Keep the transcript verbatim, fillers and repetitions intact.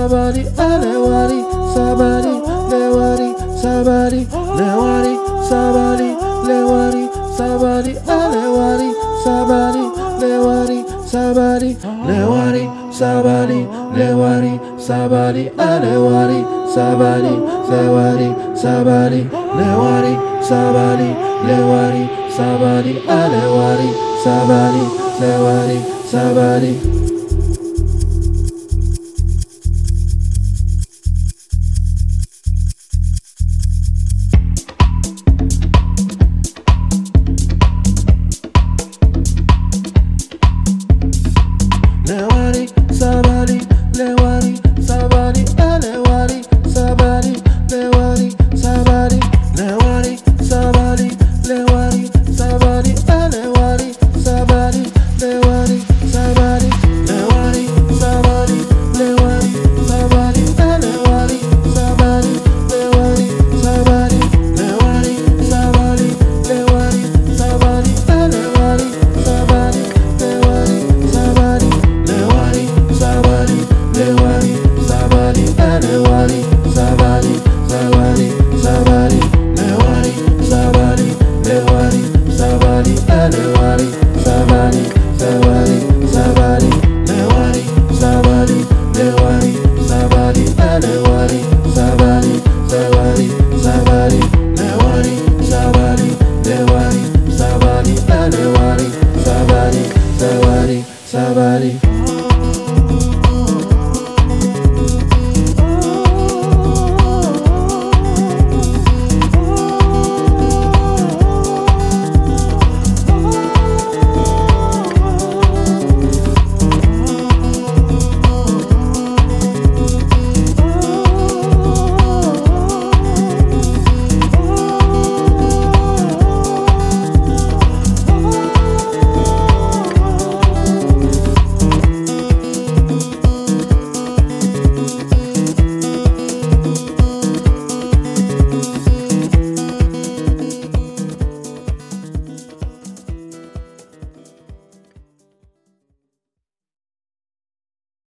sabari, alewari, sabari, lewari, sabari, lewari, sabari, lewari, sabari, alewari, sabari, lewari, sabari, lewari, sabari, lewari, sabari, alewari, sabari, lewari, sabari, lewari, sabari, lewari, sabari, alewari, sabari, lewari, sabari. Lewari, sabari, lewari, sabari, alewari, sabari, lewari, sabari, lewari, sabari, lewari, sabari, alewari, sabari, lewari, sabari, lewari, sabari, lewari, sabari, alewari, sabari, lewari, sabari, lewari, sabari, lewari, sabari, alewari, sabari, lewari, sabari. Lewari, sabari, lewari, sabari, alewari, sabari, sabari, sabari, lewari, sabari, lewari, sabari, alewari, sabari, sabari, sabari, lewari, sabari, lewari, sabari, alewari, sabari, sabari, sabari, lewari, sabari, lewari, sabari, alewari, sabari, sabari, sabari.